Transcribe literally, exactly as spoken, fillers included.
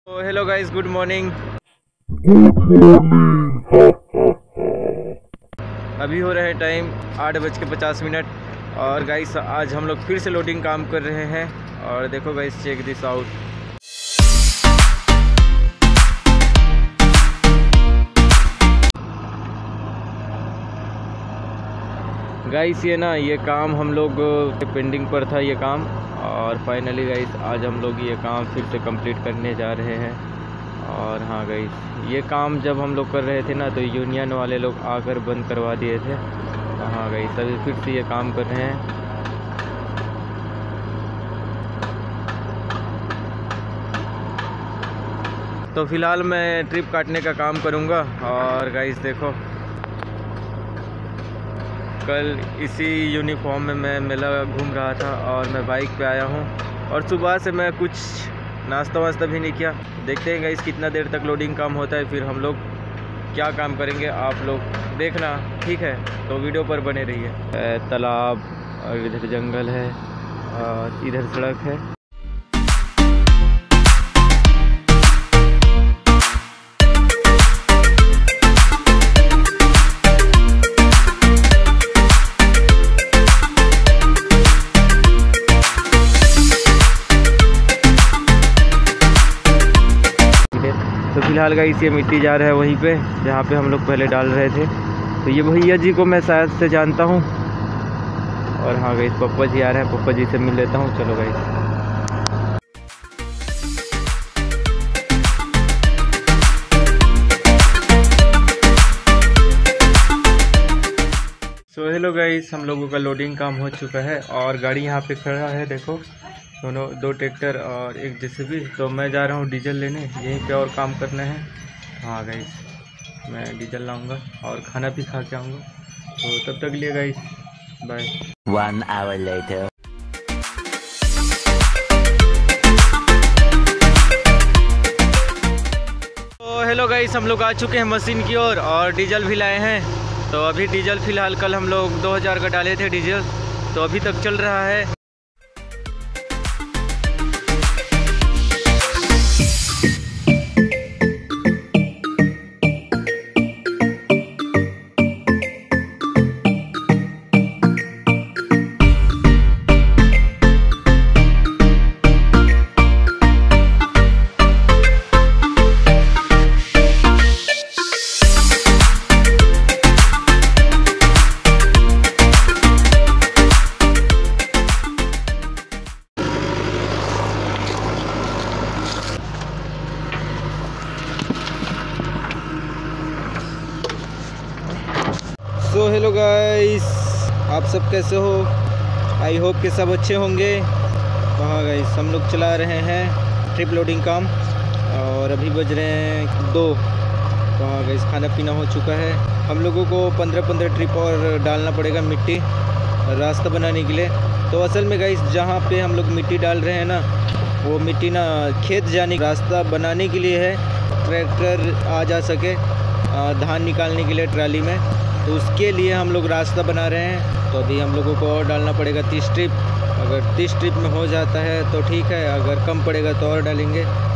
तो hello guys, good morning. अभी हो रहे हैं टाइम आठ बज के पचास मिनट और गाइस आज हम लोग फिर से लोडिंग काम कर रहे हैं। और देखो guys, check this out. Guys ये ना ये काम हम लोग पेंडिंग पर था ये काम, और फाइनली गाइस आज हम लोग ये काम फिर से कंप्लीट करने जा रहे हैं। और हाँ गाइस, ये काम जब हम लोग कर रहे थे ना तो यूनियन वाले लोग आकर बंद करवा दिए थे। हाँ गाइस, अभी फिर से ये काम कर रहे हैं। तो फिलहाल मैं ट्रिप काटने का काम करूँगा। और गाइस देखो, कल इसी यूनिफॉर्म में मैं मेला घूम रहा था और मैं बाइक पे आया हूँ। और सुबह से मैं कुछ नाश्ता वास्ता भी नहीं किया। देखते हैं गाइस कितना देर तक लोडिंग काम होता है, फिर हम लोग क्या काम करेंगे आप लोग देखना, ठीक है? तो वीडियो पर बने रहिए। तालाब और इधर जंगल है और इधर सड़क है। तो फिलहाल गाइस ये मिट्टी जा रहा है वहीं पे जहाँ पे हम लोग पहले डाल रहे थे। तो ये भैया जी को मैं शायद से जानता हूँ। और हाँ गाइस, पप्पा जी आ रहे हैं, पप्पा जी से मिल लेता हूँ। चलो गाइस। सो हेलो गाइस, हम लोगों का लोडिंग काम हो चुका है और गाड़ी यहाँ पे खड़ा है। देखो दोनों, दो ट्रैक्टर और एक जेसीबी। तो मैं जा रहा हूँ डीजल लेने, यहीं पे और काम करना है। हाँ गाइस, मैं डीजल लाऊंगा और खाना भी खा के आऊँगा। तो तब तक लिए guys, bye. One hour later. तो हेलो गाइस, हम लोग आ चुके हैं मशीन की ओर और डीजल भी लाए हैं। तो अभी डीजल फिलहाल कल हम लोग दो हज़ार का डाले थे डीजल, तो अभी तक चल रहा है। सो हेलो गाइस, आप सब कैसे हो? आई होप कि सब अच्छे होंगे। वहाँ गाइस हम लोग चला रहे हैं ट्रिप लोडिंग काम और अभी बज रहे हैं दो। वहाँ गाइस खाना पीना हो चुका है। हम लोगों को पंद्रह पंद्रह ट्रिप और डालना पड़ेगा मिट्टी रास्ता बनाने के लिए। तो असल में गाइस जहाँ पे हम लोग मिट्टी डाल रहे हैं ना, वो मिट्टी ना खेत जाने रास्ता बनाने के लिए है, ट्रैक्टर आ जा सके धान निकालने के लिए ट्राली में। तो उसके लिए हम लोग रास्ता बना रहे हैं। तो अभी हम लोगों को और डालना पड़ेगा तीस ट्रिप। अगर तीस ट्रिप में हो जाता है तो ठीक है, अगर कम पड़ेगा तो और डालेंगे।